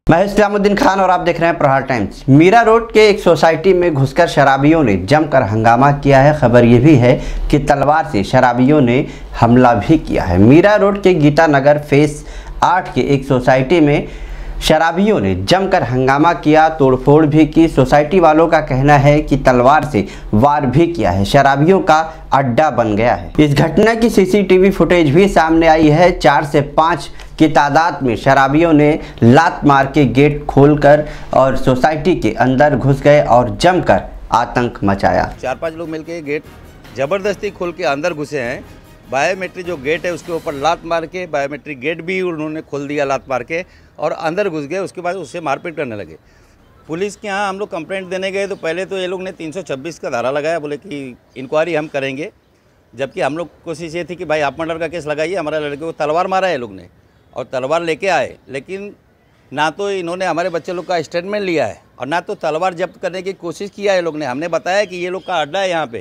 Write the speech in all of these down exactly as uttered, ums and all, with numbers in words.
मैं इस्लामुद्दीन खान और आप देख रहे हैं प्रहार टाइम्स। मीरा रोड के एक सोसाइटी में घुसकर शराबियों ने जमकर हंगामा किया है। खबर यह भी है कि तलवार से शराबियों ने हमला भी किया है। मीरा रोड के गीता नगर फेस आठ के एक सोसाइटी में शराबियों ने जमकर हंगामा किया, तोड़फोड़ भी की। सोसाइटी वालों का कहना है कि तलवार से वार भी किया है, शराबियों का अड्डा बन गया है। इस घटना की सीसीटीवी फुटेज भी सामने आई है। चार से पाँच की तादाद में शराबियों ने लात मार के गेट खोलकर और सोसाइटी के अंदर घुस गए और जमकर आतंक मचाया। चार पांच लोग मिलकर गेट जबरदस्ती खोल के अंदर घुसे हैं। बायोमेट्रिक जो गेट है उसके ऊपर लात मार के बायोमेट्रिक गेट भी उन्होंने खोल दिया लात मार के और अंदर घुस गए। उसके बाद उससे मारपीट करने लगे। पुलिस के यहाँ हम लोग कंप्लेंट देने गए तो पहले तो ये लोग ने तीन सौ छब्बीस का धारा लगाया, बोले कि इंक्वायरी हम करेंगे। जबकि हम लोग कोशिश ये थी कि भाई आप मर्डर का केस लगाइए, हमारे लड़के को तलवार मारा है लोग ने और तलवार लेके आए, लेकिन ना तो इन्होंने हमारे बच्चे लोग का स्टेटमेंट लिया है और ना तो तलवार जब्त करने की कोशिश किया है लोग ने। हमने बताया कि ये लोग का अड्डा है यहाँ पे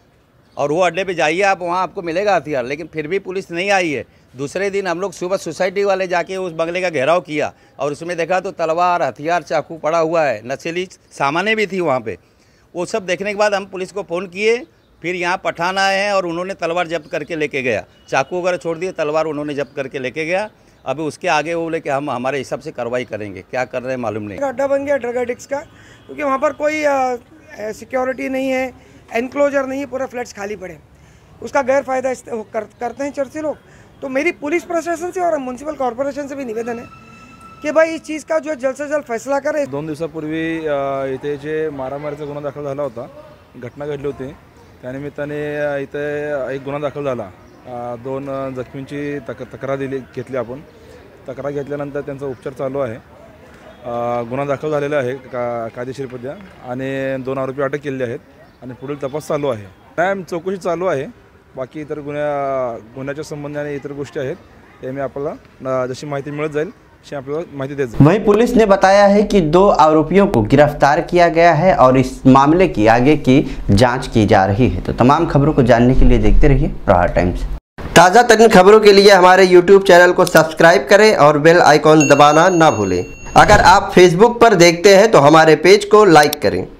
और वो अड्डे पे जाइए आप, वहाँ आपको मिलेगा हथियार, लेकिन फिर भी पुलिस नहीं आई है। दूसरे दिन हम लोग सुबह सोसाइटी वाले जाके उस बंगले का घेराव किया और उसमें देखा तो तलवार, हथियार, चाकू पड़ा हुआ है, नशीली सामानें भी थी वहाँ पे। वो सब देखने के बाद हम पुलिस को फ़ोन किए, फिर यहाँ पठान आए हैं और उन्होंने तलवार जब्त करके लेके गया। चाकू वगैरह छोड़ दिए, तलवार उन्होंने जब्त करके लेके गया। अभी उसके आगे वो बोले कि हम हमारे हिसाब से कार्रवाई करेंगे, क्या कर रहे हैं मालूम नहीं। अड्डा बन गया ड्रग एडिक्ट्स का, क्योंकि वहाँ पर कोई सिक्योरिटी नहीं है, एनक्लोजर नहीं है, पूरे फ्लैट्स खाली पड़े। उसका गैर फायदा कर, करते हैं चर्ची लोग। तो मेरी पुलिस प्रशासन से और म्युनिसिपल कॉर्पोरेशन से भी निवेदन है की भाई इस चीज़ का जो जल्द से जल्द फैसला करे। दोन दिवसापूर्वी इथे जे मारामारीचा गुन्हा दाखल झाला होता, घटना घडली होती, त्यानिमित्ताने इथे एक गुन्हा दाखल झाला। दोन जखमींची तक तक्रार दिली घेतली आपण। तक्रार घेतल्यानंतर त्यांचा उपचार चालू आहे। गुन्हा दाखल झालेला आहे का कायदेशीरपणे आणि दोन आरोपी अटक केलेले आहेत आणि पुढील तपास चालू आहे। मॅम चौकशी चालू आहे। बाकी इतर गुन्ह्या गुन्ह्याच्या संबंधाने इतर गोष्टी आहेत, ते मी आपल्याला जशी माहिती मिळत जाईल वहीं पुलिस ने बताया है कि दो आरोपियों को गिरफ्तार किया गया है और इस मामले की आगे की जांच की जा रही है। तो तमाम खबरों को जानने के लिए देखते रहिए प्रहार टाइम्स। ताज़ा तरीन खबरों के लिए हमारे यूट्यूब चैनल को सब्सक्राइब करें और बेल आइकॉन दबाना ना भूलें। अगर आप फेसबुक पर देखते हैं तो हमारे पेज को लाइक करें।